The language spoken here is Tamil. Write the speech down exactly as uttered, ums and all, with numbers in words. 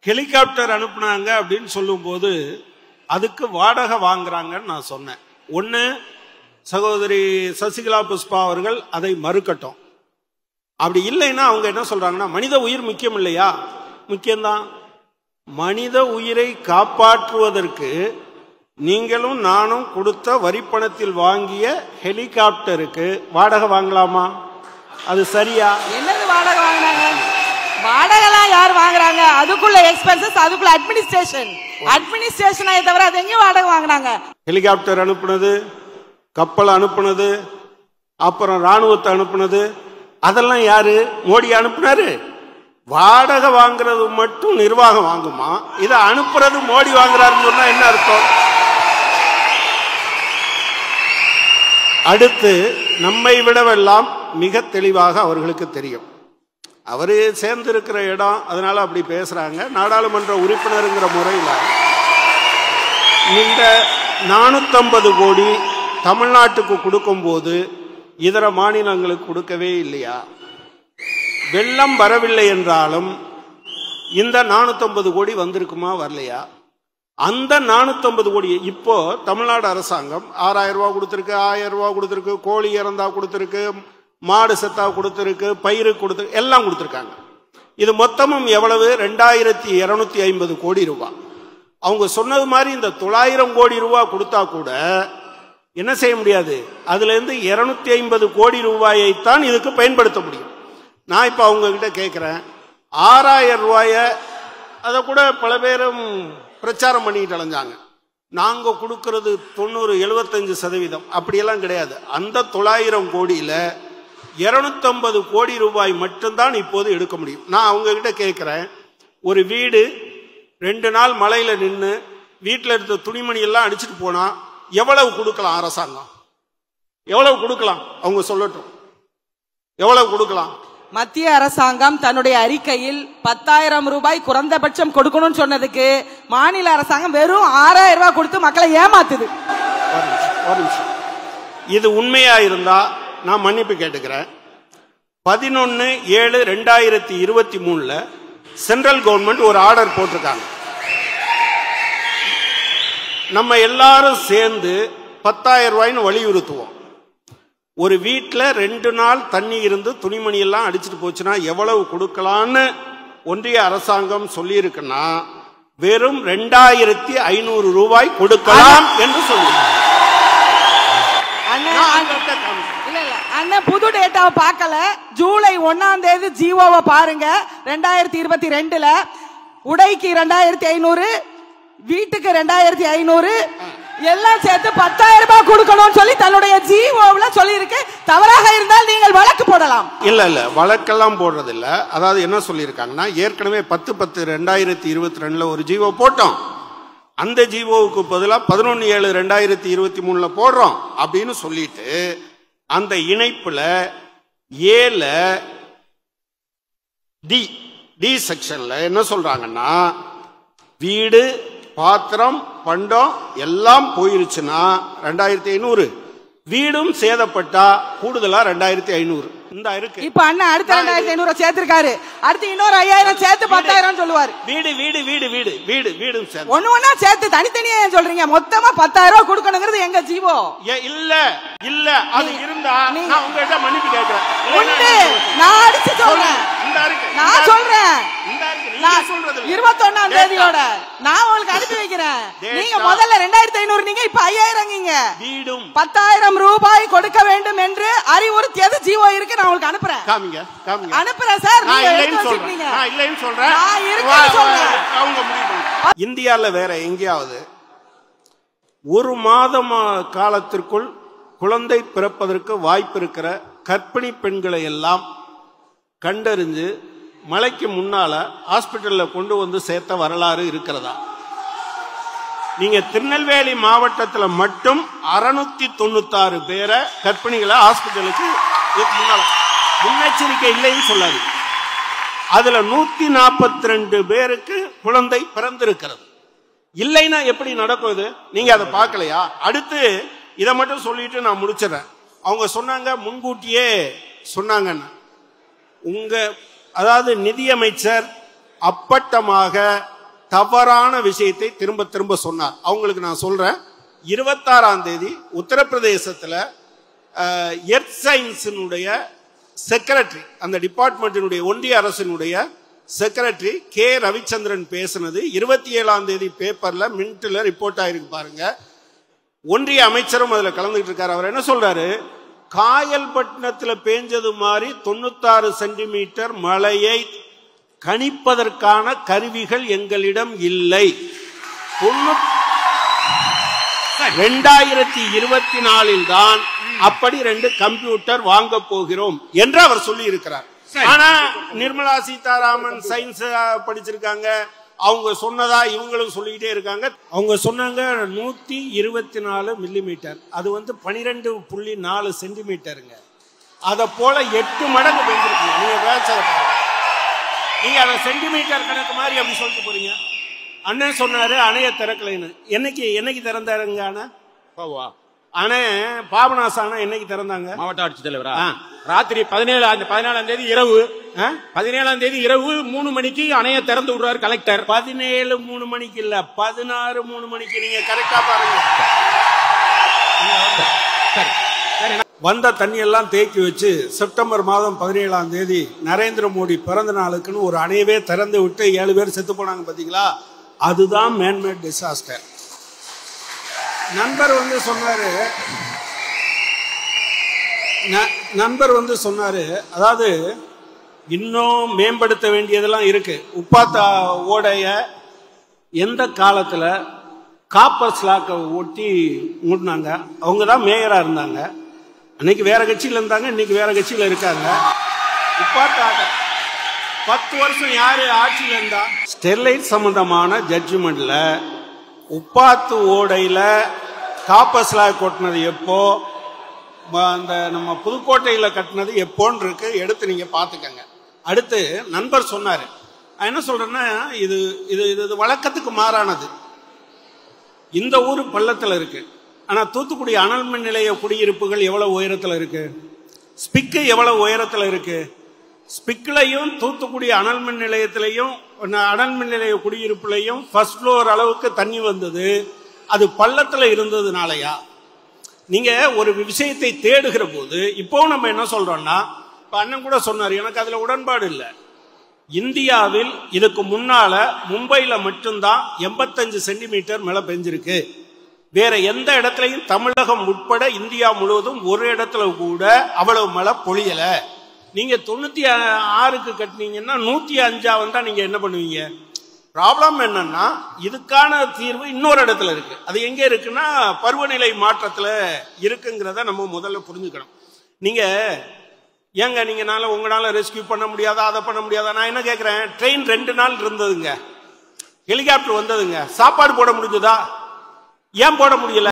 ஹெலிகாப்டர் அனுப்புனாங்க அப்படின்னு சொல்லும் போது அதுக்கு வாடகை வாங்குறாங்கன்னு நான் சொன்னேன். ஒன்னு சகோதரி சசிகலா புஷ்பா அவர்கள் அதை மறுக்கட்டும். அப்படி இல்லைன்னா அவங்க என்ன சொல்றாங்கன்னா, மனித உயிர் முக்கியம் இல்லையா? முக்கியம்தான். மனித உயிரை காப்பாற்றுவதற்கு நீங்களும் நானும் கொடுத்த வரிப்பணத்தில் வாங்கிய ஹெலிகாப்டருக்கு வாடகை வாங்கலாமா? அது சரியா? என்னது வாடகை வாங்கினாங்க? வாடகைலாம் யார் வாங்குறாங்க? அதுக்குள்ள எக்ஸ்பென்சஸ், அதுக்குள்ள அட்மினிஸ்ட்ரேஷன் அட்மினிஸ்ட்ரேஷனை தவிர அது எங்க வாடகை வாங்கினாங்க? ஹெலிகாப்டர் அனுப்புனது, கப்பல் அனுப்புனது, அப்புறம் ராணுவத்தை அனுப்புனது, அதெல்லாம் யாரு? மோடி அனுப்புனாரு. வாடகை வாங்குறது மட்டும் நிர்வாகம் வாங்குமா? இதை அனுப்புறது மோடி வாங்குறாருன்னு சொன்னா என்ன அர்த்தம்? அடுத்து நம்மை விடவெல்லாம் மிக தெளிவாக அவர்களுக்கு தெரியும். அவரு சேர்ந்து இருக்கிற இடம், அதனால அப்படி பேசுறாங்க. நாடாளுமன்ற உறுப்பினருங்கிற முறையில் இந்த நானூத்தி ஐம்பது கோடி தமிழ்நாட்டுக்கு கொடுக்கும் போது இதர மாநிலங்களுக்கு கொடுக்கவே இல்லையா? வெள்ளம் வரவில்லை என்றாலும் இந்த நானூத்தி ஐம்பது கோடி வந்திருக்குமா? வரலையா? அந்த நானூத்தி ஐம்பது கோடி இப்போ தமிழ்நாடு அரசாங்கம் ஆறாயிரம் ரூபாய் கொடுத்திருக்கு, ஆயிரம் ரூபாய் கொடுத்திருக்கு, கோழி இறந்தா கொடுத்திருக்கு, மாடு செத்தா கொடுத்திருக்கு, பயிறு கொடுத்து எல்லாம் கொடுத்திருக்காங்க. இது மொத்தமும் எவ்வளவு? ரெண்டாயிரத்தி இருநூத்தி ஐம்பது கோடி ரூபாய். அவங்க சொன்னது மாதிரி இந்த தொள்ளாயிரம் கோடி ரூபாய் கொடுத்தா கூட என்ன செய்ய முடியாது. அதுல இருந்து இருநூத்தி ஐம்பது கோடி ரூபாயைத்தான் இதுக்கு பயன்படுத்த முடியும். நான் இப்ப அவங்க கிட்ட கேட்கிறேன், ஆறாயிரம் ரூபாய அதை கூட பல பேரும் பிரச்சாரம் பண்ணிட்டு அலைஞ்சாங்க. நாங்க கொடுக்கறது தொண்ணூறு எழுபத்தஞ்சு சதவீதம் அப்படியெல்லாம் கிடையாது. அந்த தொள்ளாயிரம் கோடியில இருநூத்தி ஐம்பது கோடி ரூபாய் மட்டும்தான் இப்போது எடுக்க முடியும். நான் அவங்க கிட்ட கேட்கிறேன், ஒரு வீடு ரெண்டு நாள் மழையில நின்று வீட்டில் இருந்த துணிமணி எல்லாம் அடிச்சுட்டு போனா எவ்வளவு கொடுக்கலாம்? அரசாங்கம் எவ்வளவு கொடுக்கலாம்? அவங்க சொல்லட்டும், எவ்வளவு கொடுக்கலாம்? மத்திய அரசாங்கம் தன்னுடைய அறிக்கையில் பத்தாயிரம் ரூபாய் குறைந்தபட்சம் கொடுக்கணும்னு சொன்னதுக்கு மாநில அரசாங்கம் வெறும் ஆறாயிரம் ரூபாய் கொடுத்து மக்களை ஏமாத்துது. ஒரு நிமிஷம், இது உண்மையா இருந்தா நான் மன்னிப்பு கேட்டுக்கிறேன். பதினொன்னு ஏழு ரெண்டாயிரத்தி இருபத்தி மூணுல சென்ட்ரல் கவர்மெண்ட் ஒரு ஆர்டர் போட்டிருக்காங்க. நம்ம எல்லாரும் சேர்ந்து பத்தாயிரம் ரூபாய்னு வலியுறுத்துவோம். ஒரு வீட்டில் ரெண்டு நாள் தண்ணி இருந்து துணிமணி எல்லாம் அடிச்சுட்டு போச்சுன்னா எவ்வளவு கொடுக்கலான்னு ஒன்றிய அரசாங்கம் சொல்லி இருக்குன்னா வெறும் ரெண்டாயிரத்தி ஐநூறு ரூபாய் கொடுக்கலாம் என்று சொல்லுங்க. அண்ணன் புது டேட்டாவை பார்க்கல. ஜூலை ஒன்னாம் தேதி ஜிஓவை பாருங்க. ரெண்டாயிரத்தி இருபத்தி ரெண்டுல உடைக்கு ரெண்டாயிரத்தி ஐநூறு, வீட்டுக்கு ரெண்டாயிரத்தி ஐநூறு, எல்லாம் சேர்த்து பத்தாயிரம் ரூபாய் கொடுக்கணும் சொல்லி தன்னுடைய ஜிஓல சொல்லி இருக்கு. தவறாக இருந்தால் நீங்கள் வழக்கு போடலாம். இல்ல இல்ல வழக்கெல்லாம் போடுறது இல்ல. அதாவது என்ன சொல்லி இருக்காங்கன்னா, ஏற்கனவே பத்து பத்து ரெண்டாயிரத்தி இருபத்தி ரெண்டுல ஒரு ஜிஓ போட்டோம். அந்த ஜிஓவுக்கு பதிலாக பதினொன்னு ஏழு ரெண்டாயிரத்தி இருபத்தி மூணுல போடுறோம் அப்படின்னு சொல்லிட்டு அந்த இணைப்புல ஏல டி டி செக்ஷன்ல என்ன சொல்றாங்கன்னா, வீடு பாத்திரம் பண்டம் எல்லாம் போயிருச்சுன்னா ரெண்டாயிரத்தி ஐநூறு, வீடும் சேதப்பட்டா கூடுதலா ரெண்டாயிரத்தி ஐநூறு. இந்த இருக்கு. இப்ப அண்ணா அடுத்த ரெண்டாயிரத்தி ஐநூறு சேர்த்திருக்காரு. அடுத்து இன்னொரு ஐயாயிரம் சேர்த்து பத்தாயிரம் சொல்லுவாரு. வீடு வீடு வீடு வீடு வீடு வீடு ஒண்ணு ஒண்ணா சேர்த்து தனித்தனியா சொல்றீங்க. மொத்தமா பத்தாயிரம் ரூபாய் கொடுக்கணுங்கிறது எங்க ஜீவோ? இல்ல இல்ல அது இருந்தா நான் உங்ககிட்ட மன்னிப்பு கேட்கிறேன். நான் அடிச்சு சொல்றேன். நான் சொல்றேன் இருபத்தி ஒன்னாம் தேதியோட நான் உங்களுக்கு அனுப்பி வைக்கிறேன். நீங்க முதல்ல ரெண்டாயிரத்தி ஐநூறு, நீங்க இப்ப ஐயாயிரம், வீடும் பத்தாயிரம் ரூபாய் கொடுக்க வேண்டும் என்று அறிவுறுத்தியது ஜீவோ இருக்கு. நான் உங்களுக்கு அனுப்புறேன். காமிங்க காமிங்க அனுப்புறேன் சார். நீங்க எழுதி வச்சிருக்கீங்க. நான் இல்லைன்னு சொல்றேன். நான் இருக்கேன்னு சொல்றேன். அவங்க முடிவு. இந்தியால வேற எங்கேயாவது ஒரு மாதம் காலத்திற்குள் குழந்தை பிறப்பதற்கு வாய்ப்பு இருக்கிற கர்ப்பிணி பெண்களை எல்லாம் கண்டறிஞ்சு மலைக்கு முன்னால ஹாஸ்பிட்டல்ல கொண்டு வந்து சேர்த்த வரலாறு இருக்கிறதா? நீங்க திருநெல்வேலி மாவட்டத்தில் மட்டும் அறுநூத்தி தொண்ணூத்தி ஆறு பேரை கர்ப்பிணிகளை ஹாஸ்பிட்டலுக்கு முன்னால முன்னெச்சரிக்கை இல்லைன்னு சொல்லாது. அதுல நூத்தி நாற்பத்தி ரெண்டு பேருக்கு குழந்தை பிறந்திருக்கிறது. இல்லைன்னா எப்படி நடக்கும் இது? நீங்க அதை பார்க்கலையா? அடுத்து இதை மட்டும் சொல்லிட்டு நான் முடிச்சிடறேன். அவங்க சொன்னாங்க, முன்கூட்டியே சொன்னாங்க. உங்க அதாவது நிதியமைச்சர் அப்பட்டமாக தவறான விஷயத்தை திரும்ப திரும்ப சொன்னார். அவங்களுக்கு நான் சொல்றேன், இருபத்தாறாம் தேதி உத்தரப்பிரதேசத்துல எர்த் சயின்ஸினுடைய செக்ரட்டரி, அந்த டிபார்ட்மெண்டினுடைய ஒன்றிய அரசினுடைய செக்ரட்டரி கே ரவிச்சந்திரன் பேசினது இருபத்தி ஏழாம் தேதி பேப்பர்ல மின்ட்ல ரிப்போர்ட் ஆயிருக்கு பாருங்க. ஒன்றிய அமைச்சரும் அதுல கலந்துட்டு இருக்காரு. அவர் என்ன சொல்றாரு, காயல்பட்டினத்தில் பேஞ்சது மாதிரி தொண்ணூத்தாறு சென்டிமீட்டர் மழையை கணிப்பதற்கான கருவிகள் எங்களிடம் இல்லை. இரண்டாயிரத்தி இருபத்தி நாலில் தான் அப்படி ரெண்டு கம்ப்யூட்டர் வாங்க போகிறோம் என்று அவர் சொல்லி இருக்கிறார். ஆனா நிர்மலா சீதாராமன் சயின்ஸ் படிச்சிருக்காங்க, அவங்க சொன்னதா இவங்களும் சொல்லிக்கிட்டே இருக்காங்க. அவங்க சொன்னாங்க நூத்தி இருபத்தி நாலு மில்லி மீட்டர், அது வந்து பனிரெண்டு புள்ளி நாலு சென்டிமீட்டருங்க. அத போல எட்டு மடங்கு பெஞ்சிருக்கு. நீங்க வேலை நீங்க அதை சென்டிமீட்டர் கணக்கு மாதிரி அப்படி சொல்லிட்டு போறீங்க. அண்ணன் சொன்னாரு அணைய திறக்கலைன்னு. என்னைக்கு என்னைக்கு திறந்தாருங்க அணை? அணை பாபநாச அணை என்னைக்கு திறந்தாங்க? மாவட்ட ஆட்சித்தலைவரா ராத்திரி பதினேழு பதினேழாம் தேதி இரவு பதினேழாம் தேதி இரவு மூணு மணிக்கு அணைய திறந்து விடுறாரு கலெக்டர். பதினேழு மூணு மணிக்கு இல்ல, பதினாறு மூணு மணிக்கு. நீங்க கரெக்டா பாருங்க. வந்த தண்ணி எல்லாம் தேக்கி வச்சு செப்டம்பர் மாதம் பதினேழாம் தேதி நரேந்திர மோடி பிறந்த நாளுக்குன்னு ஒரு அணையவே திறந்து விட்டு ஏழு பேர் செத்து போனாங்க பாத்தீங்களா? அதுதான் மேன்மேட் டிசாஸ்டர். நண்பர் வந்து சொன்னாரு நண்பர் வந்து சொன்னாரு அதாவது இன்னும் மேம்படுத்த வேண்டியதெல்லாம் இருக்கு. உப்பாத்தா ஓடைய எந்த காலத்துல காப்பர் ஸ்லாக்கை ஒட்டி மூடினாங்க, அவங்க தான் மேயரா இருந்தாங்க. அன்னைக்கு வேற கட்சியில இருந்தாங்க, இன்னைக்கு வேற கட்சியில இருக்காங்க. உப்பாத்தா பத்து வருஷம் யாரு ஆட்சியில இருந்தா? ஸ்டெர்லைட் சம்பந்தமான ஜட்ஜ்மெண்ட்ல உப்பாத்து ஓடையில காப்பர் ஸ்லாக் கொட்டினது எப்போ, அந்த நம்ம புதுக்கோட்டையில கட்டினது எப்போன்னு இருக்கு, எடுத்து நீங்க பாத்துக்கங்க. அடுத்து நண்பர் சொன்னாரு, என்ன சொல்றேன்னா இது இது இது வழக்கத்துக்கு மாறானது. இந்த ஊர் பள்ளத்துல இருக்கு, ஆனா தூத்துக்குடி அனல் மின் நிலைய குடியிருப்புகள் எவ்வளவு உயரத்துல இருக்கு, ஸ்பிக்கு எவ்வளவு உயரத்துல இருக்கு. ஸ்பிக்லையும் தூத்துக்குடி அனல் மின் நிலையத்திலையும் அனல் மின் நிலைய குடியிருப்புலையும் ஃபர்ஸ்ட் ஃப்ளோர் அளவுக்கு தண்ணி வந்தது. அது பள்ளத்துல இருந்ததுனாலயா? நீங்க ஒரு விஷயத்தை தேடுகிற போது இப்போ நம்ம என்ன சொல்றோம்னா, இப்ப அண்ணன் கூட சொன்னார், எனக்கு அதுல உடன்பாடு இல்லை. இந்தியாவில் இதுக்கு முன்னால மும்பைல மட்டும்தான் எண்பத்தஞ்சு சென்டிமீட்டர் மழை பெஞ்சிருக்கு. வேற எந்த இடத்துலையும் தமிழகம் உட்பட இந்தியா முழுவதும் ஒரு இடத்துல கூட அவ்வளவு மழை பொழியல. நீங்க தொண்ணூத்தி ஆறுக்கு கட்டினீங்கன்னா நூத்தி அஞ்சா வந்தா நீங்க என்ன பண்ணுவீங்க? ப்ராப்ளம் என்னன்னா இதுக்கான தீர்வு இன்னொரு இடத்துல இருக்கு. அது எங்க இருக்குன்னா பருவநிலை மாற்றத்துல இருக்குங்கிறத நம்ம முதல்ல புரிஞ்சுக்கணும். நீங்க ஏங்க நீங்க நாள உங்களால ரெஸ்கியூ பண்ண முடியாதா, அதை பண்ண முடியாதா? நான் என்ன கேட்கிறேன், ட்ரெயின் ரெண்டு நாள் இருந்ததுங்க, ஹெலிகாப்டர் வந்ததுங்க, சாப்பாடு போட முடிஞ்சதா? ஏன் போட முடியல?